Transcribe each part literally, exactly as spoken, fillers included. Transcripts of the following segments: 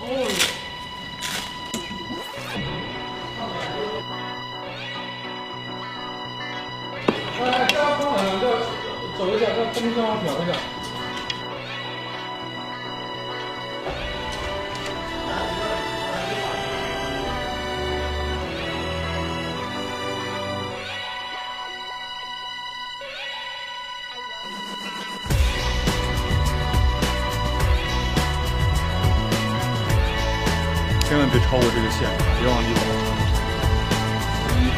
哎，这样放两个，走一下，这风向调一下。 千万别超过这个线，别往里走。往里走。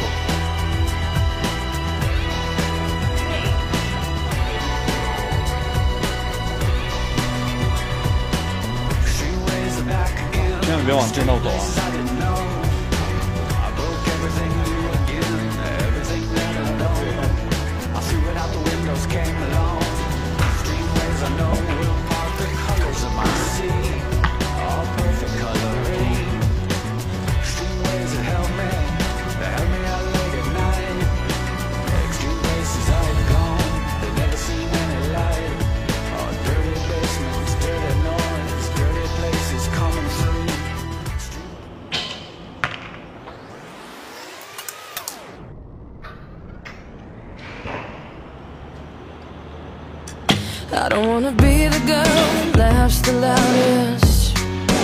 千万别往正道走啊！ I don't wanna be the girl that laughs the loudest,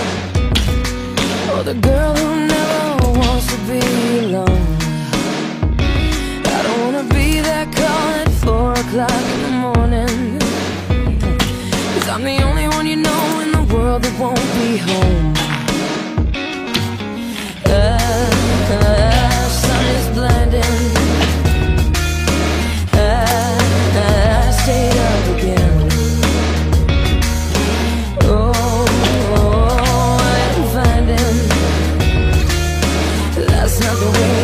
or the girl who never wants to be alone. I don't wanna be that call at four o'clock in the morning, 'cause I'm the only one you know in the world that won't be home. The uh, sun is blinding, I, I stayed up again. That's not the way